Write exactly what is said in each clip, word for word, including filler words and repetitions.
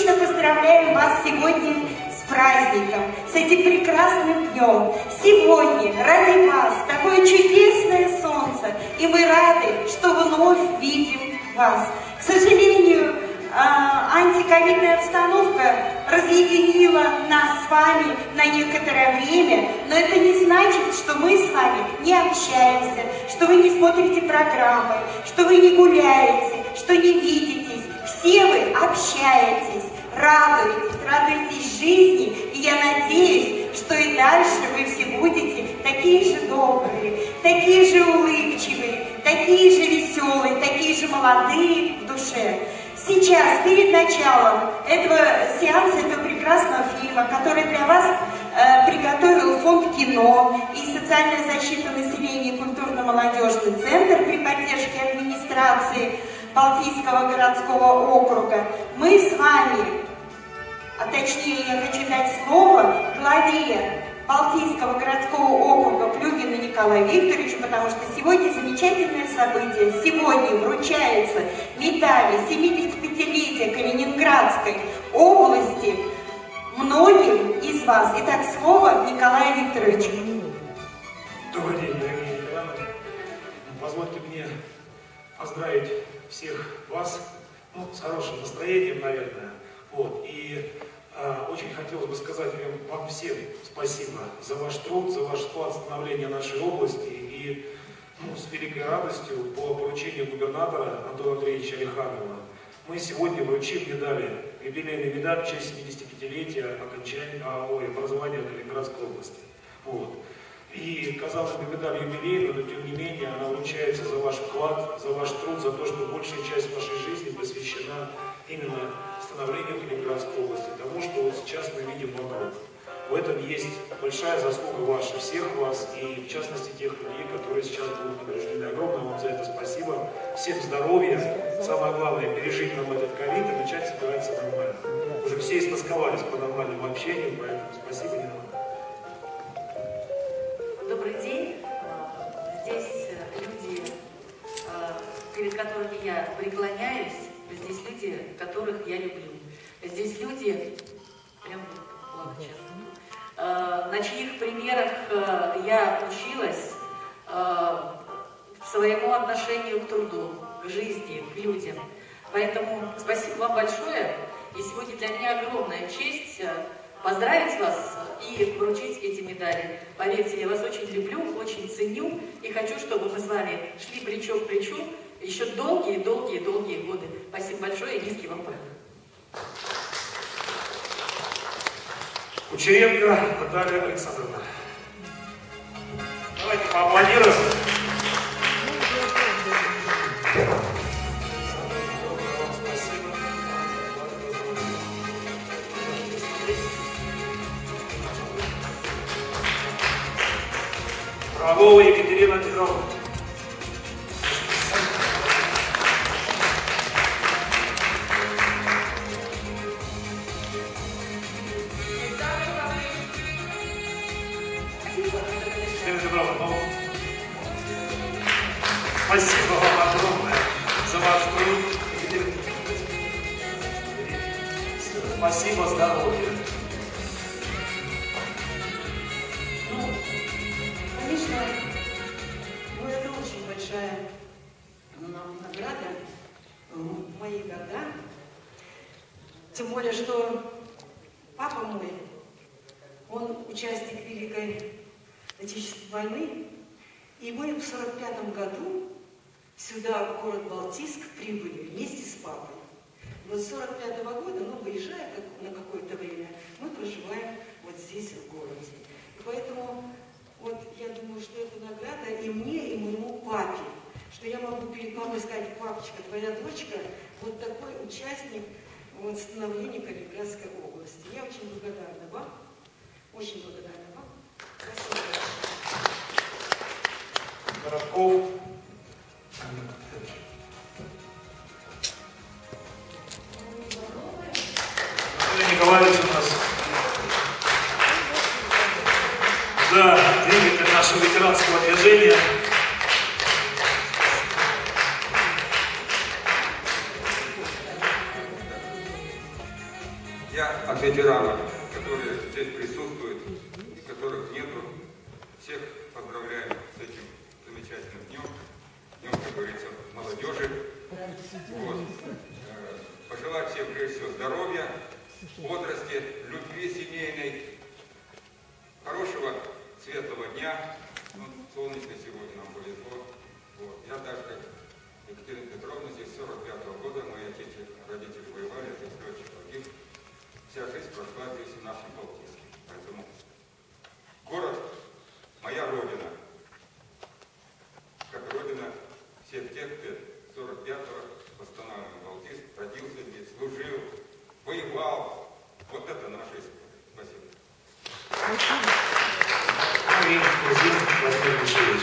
сердечно поздравляем вас сегодня с праздником, с этим прекрасным днем. Сегодня ради вас такое чудесное солнце, и мы рады, что вновь видим вас. К сожалению, антиковидная обстановка разъединила нас с вами на некоторое время, но это не значит, что мы с вами не общаемся, что вы не смотрите программы, что вы не гуляете, что не видитесь. Все вы общаетесь, радуетесь, радуетесь жизни, и я надеюсь, что и дальше вы все будете такие же добрые, такие же улыбчивые, такие же веселые, такие же молодые в душе. Сейчас, перед началом этого сеанса, этого прекрасного фильма, который для вас э, приготовил Фонд кино и Социальная защита населения и культурно-молодежный центр при поддержке администрации Балтийского городского округа, мы с вами, а точнее я хочу дать слово главе Балтийского городского округа Плюгину Николаю Викторовичу, потому что сегодня замечательное событие. Сегодня вручаются медали семидесятипятилетия Калининградской области многим из вас. Итак, слово Николаю Викторовичу. Добрый день, дорогие ветераны. Позвольте мне поздравить всех вас, ну, с хорошим настроением, наверное. Вот. И э, очень хотелось бы сказать вам всем спасибо за ваш труд, за ваш вклад в становление нашей области. И ну, с великой радостью по поручению губернатора Антона Андреевича Алиханова мы сегодня вручим медали, юбилейный медаль в честь семидесятипятилетия окончания ой, образования Калининградской области. Вот. И, казалось бы, медаль юбилейная, но тем не менее она вручается за ваш вклад, за ваш труд, за то, что большая часть вашей жизни посвящена именно становлению Калининградской области, тому, что вот сейчас мы видим вокруг. В этом есть большая заслуга ваша, всех вас, и в частности тех людей, которые сейчас будут награждены. Огромное вам за это спасибо. Всем здоровья. Самое главное, пережить нам этот ковид и начать собираться нормально. Уже все истосковались по нормальному общению, поэтому спасибо, не надо. Добрый день. Здесь люди, перед которыми я преклоняюсь, здесь люди, которых я люблю. Здесь люди, прям плачут, на чьих примерах я училась своему отношению к труду, к жизни, к людям. Поэтому спасибо вам большое. И сегодня для меня огромная честь поздравить вас и вручить эти медали. Поверьте, я вас очень люблю, очень ценю и хочу, чтобы мы с вами шли плечо к плечу еще долгие-долгие-долгие годы. Спасибо большое и низкий вам поклон. Кучеренко Наталья Александровна. Давайте поаплодируем. Фролова Екатерина Петровна. Спасибо вам огромное за ваш труд. Спасибо, здоровья. Ну, конечно, ну, это очень большая награда в мои года. Тем более, что папа мой, он участник Великой Отечественной войны, и мы в сорок пятом году сюда, в город Балтийск, прибыли вместе с папой. Вот с сорок пятого года, ну, выезжая на какое-то время, мы проживаем вот здесь, в городе. И поэтому, вот, я думаю, что это награда и мне, и моему папе, что я могу перед мамой сказать: папочка, твоя дочка, вот такой участник вот, становления Калининградской области. Я очень благодарна вам, очень благодарна вам. Спасибо. Коробков. Анатолий Николаевич у нас, да, двигатель нашего ветеранского движения. Я от ветеранов, которые здесь присутствуют, которых нету, всех поздравляю с этим замечательным днем, днем, как говорится, молодежи. Вот. Пожелать всем, прежде всего, здоровья, бодрости, любви семейной, хорошего, светлого дня. Ну, солнечно сегодня нам повезло. Вот. Я даже, как Екатерина Петровна, здесь с сорок пятого года, мои отец, родители воевали, отец летчик погиб. Вся жизнь прошла здесь в нашем Балтийске. Поэтому город – моя родина. Как родина всех тех, кто сорок пятого восстанавливал Балтийск, родился здесь, служил, воевал. Вот это наша история. Спасибо. И Владимир Владимир Алексеевич.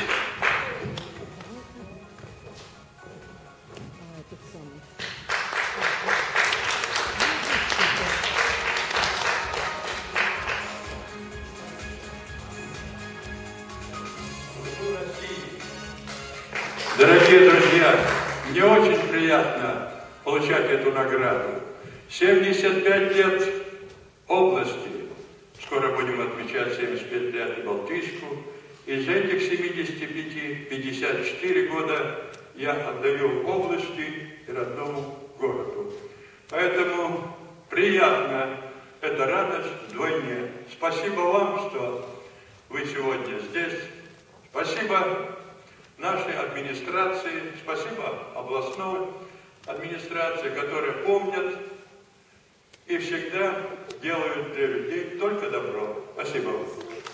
Дорогие друзья, мне очень приятно получать эту награду. семьдесят пять лет области. Скоро будем отмечать семьдесят пять лет Балтийску. Из этих семидесяти пяти пятьдесят четыре года я отдаю области и родному городу. Поэтому приятно, это радость вдвойне. Спасибо вам, что вы сегодня здесь. Спасибо нашей администрации, спасибо областной администрации, которые помнят и всегда делают для людей только добро. Спасибо вам.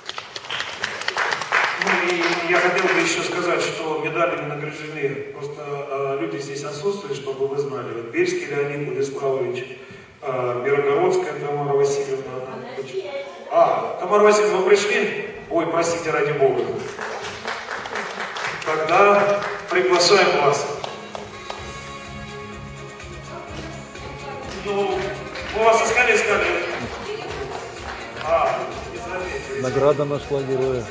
Ну и я хотел бы еще сказать, что медалями награждены просто э, люди здесь отсутствуют, чтобы вы знали. Вот Бельский Леонид Владиславович, э, Мирогородская Тамара Васильевна. Она... А, Тамара Васильевна, вы пришли? Ой, простите, ради Бога. Тогда приглашаем вас. Ну, мы вас искали, искали. А, не заметили. Награда нашла героя.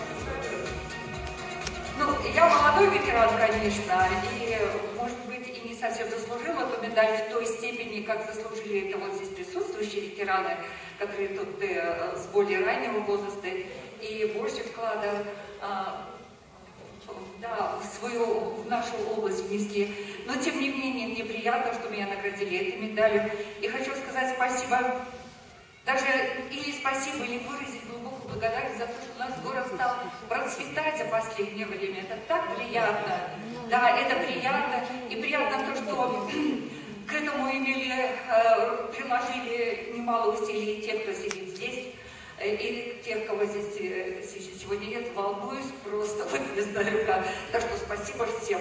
Ну, я молодой ветеран, конечно, и, может быть, и не совсем заслужила эту медаль в той степени, как заслужили это вот здесь присутствующие ветераны, которые тут э, с более раннего возраста и больше вклада а, да, в свою, в нашу область внесли. Но, тем не менее, мне приятно, что меня наградили этой медалью. И хочу сказать спасибо, даже или спасибо, или выразить глубокую благодарность за то, что наш город стал процветать за последнее время. Это так приятно. Да, это приятно. И приятно то, что к этому имели, э, приложили немало усилий те, кто сидит здесь. И тех, кого здесь сегодня нет, волнуюсь просто, вот не знаю как. Так что спасибо всем.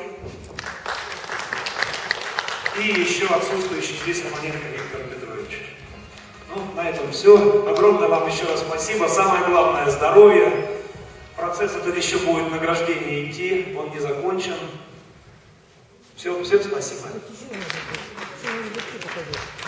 И еще отсутствующий здесь Романенко Виктор Петрович. Ну, на этом все. Огромное вам еще раз спасибо. Самое главное – здоровье. Процесс этот еще будет награждение идти, он не закончен. Все, всем спасибо.